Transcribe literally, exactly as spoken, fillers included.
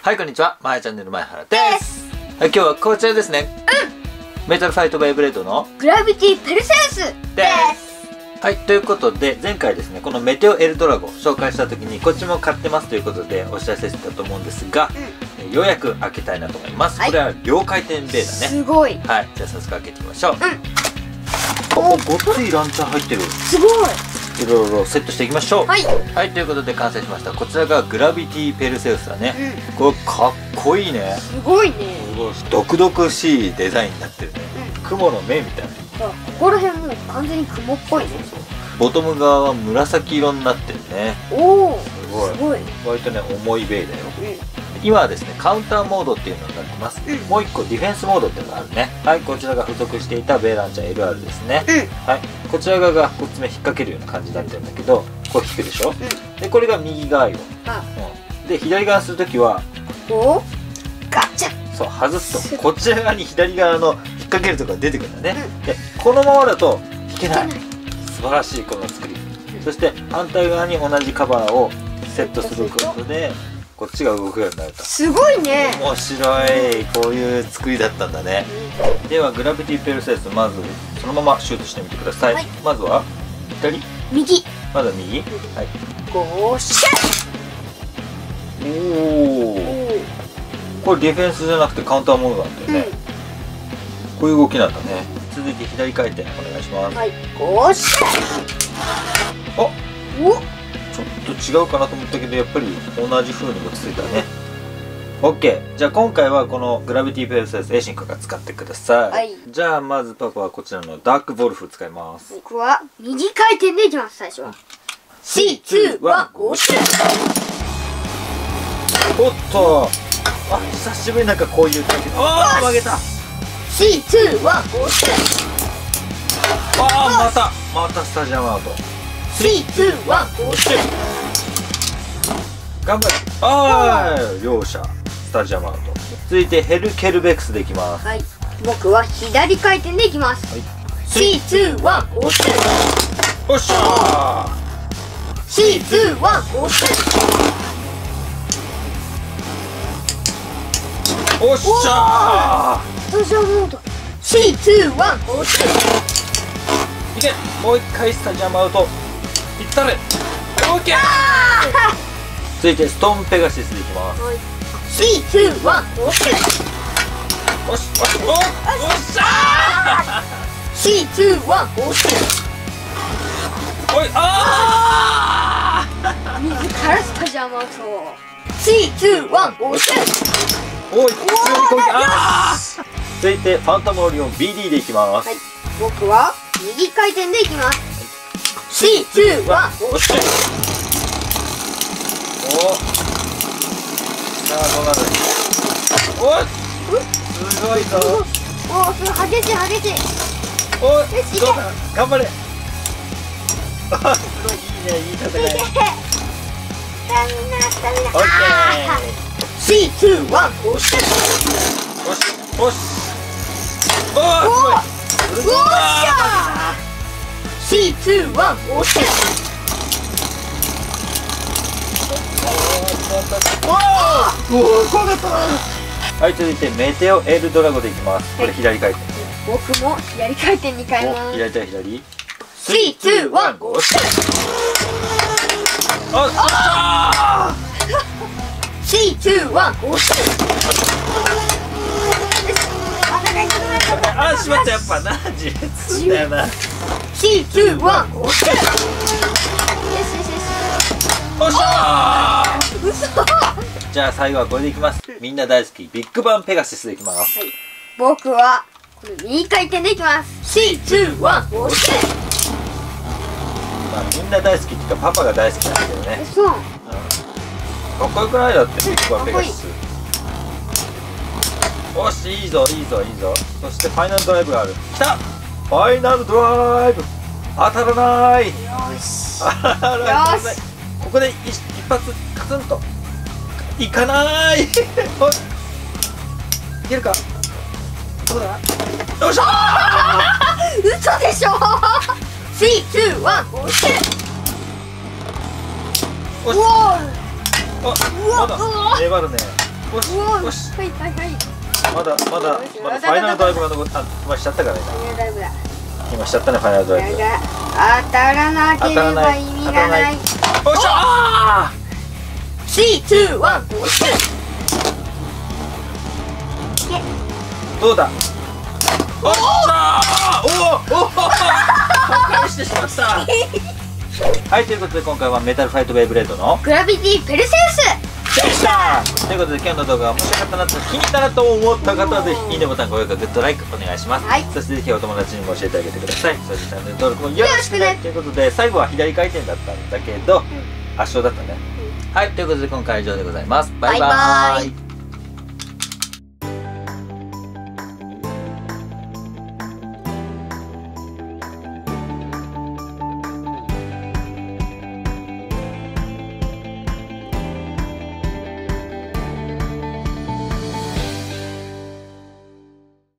はい、こんにちは。まやチャンネル前原です。はい、今日はこちらですね。うん。メタルファイトベイブレードのグラビティペルセウスです。 はい、ということで前回ですね、このメテオエルドラゴ紹介した時にこっちも買ってますということでお知らせしてたと思うんですが、うん、ようやく開けたいなと思います。はい、これは両回転ベイだね。すごい。 はい、じゃあ早速開けていきましょう。うん。おお、ごっついランチャー入ってる。 すごい。 いろいろセットしていきましょう。 はい、 はい、ということで完成しました。こちらがグラビティペルセウスだね、うん、これかっこいいね。 すごいね。 すごい毒々しいデザインになってるね、うん、雲の目みたいな。 ここら辺もう完全に雲っぽいね。 そうそう、ボトム側は紫色になってるね。 おお、 すごい。 すごい割とね重いベイだよ、うん、今はですねカウンターモードっていうのになってます、うん、もう一個ディフェンスモードっていうのがあるね。はい、こちらが付属していたベイランチャー エルアール ですね、うん、はい、こちら側がこっち目引っ掛けるような感じになってるんだけど、これ引くでしょ、うん、でこれが右側よ、うん、で左側するときはおガチャ、 そう外すとこちら側に左側の引っ掛けるところが出てくるんだね、うん、でこのままだと引けない。素晴らしいこの作り、うん、そして反対側に同じカバーをセットすることでこっちが動くようになると。 すごいね。 面白い、こういう作りだったんだね、うん、ではグラビティペルセウス、まずそのままシュートしてみてください、はい、まずは左右、 まだ右、うん、はい、 ゴーシャッ。 おお、これディフェンスじゃなくてカウンターモードなんだよね、うん、こういう動きなんだね。続いて左回転お願いします。 はい、ゴーシャッ。 あお、ちょっと違うかなと思ったけどやっぱり同じ風に落ち着いたね。 OK、 じゃあ今回はこのグラビティペルセウスエイシンクが使ってください、はい、じゃあまずパパはこちらのダークボルフ使います。 僕は右回転でいきます。最初は シーツーワン ゴーシャッ。 おっと、あ、久しぶりなんかこういう感じ。ああ曲げた。 シーツーワン ゴーシャッ。 ああまたまたスタジアムアウト。 シーツーワン ゴーシャッ。 頑張れ。ああ両者スタジアムアウト。続いてヘルケルベックスでいきます。 はい、僕は左回転でいきます、はい、シーツーワン ゴーシャッ。 おっしゃー。 シーツーワン ゴーシャッ。 おっしゃー。スタジアムアウト。シーツーワン ゴーシャッ。 いけ、もう一回スタジアムアウトいったれ。オッケー。続いてストーンペガシスでいきます。はい、 シーツーワン ゴーシャッ。 おしおしおおっしゃー。 シーツーワン ゴーシャッ。 おい、ああ自らスタジアムアウト。シーツーワン ゴーシャッ。 おい、強い攻撃。あー。続いてファントムオリオン ビーディー でいきます。 はい、僕は右回転でいきます。シーツーワン ゴーシャッ。 お、さあどうなる。おい、すごいぞ。 おお、すごい激しい激しい。 おい、どうだ、頑張れ。あ、すごいいいね、いい戦い。 スタミナスタミナ。 オッケー。 シーツーワン ゴーシャッ。 よしよし。おお、すごい。 ゴーシャッ。シーツーワン ゴーシャッ。 おお、怖かった。はい、続いてメテオエルドラゴでいきます。これ左回転。 僕も左回転に変えます。 左対左。 シーツーワン ゴーシャッ。 ああ。 シーツーワン ゴーシャッ。 あ、しまった、やっぱな、自滅すんだよな。 シーツーワン ゴーシャッ。よしよしよし。 おっしゃー。 嘘。 じゃあ最後はこれでいきます。みんな大好きビッグバンペガシスでいきます。はい、 僕はこれ右回転でいきます。シーツーワン ゴーシャッ。 まあみんな大好きっていうかパパが大好きなんだけどね。 そう。うん、 かっこよくない？だってビッグバンペガシス。おし、いいぞいいぞいいぞ。そしてファイナルドライブがある。きた。ファイナルドライブ。当たらない。よし。 よし。ここで一一発カツンと。いかない。いけるか。どうだ。よっしゃー。嘘でしょ。シーツーワン ゴーシャッ。 おし。 うわあ、まだ粘るね。 よしうおーよし。 はいはいはい。 まだまだまだファイナルドライブが残った今しちゃったからね。 ファイナルドライブだ。 今しちゃったねファイナルドライブ。 だが当たらなければ意味がない。 よっしゃスリー、ツー、ワン、おっしゃ。 ー。どうだ。おっしゃー。おおおお。破壊してしまった。はいということで今回はメタルファイトベイブレードのグラビティペルセウスでしたということで今日の動画が面白かったなと気に入ったなと思った方はぜひいいねボタン、高評価、グッドライクお願いします、 はいそしてぜひお友達にも教えてあげてください。そしてチャンネル登録もよろしくねということで最後は左回転だったんだけど、圧勝だったね、はいということで今回は以上でございます。バイバーイ。 バイバーイ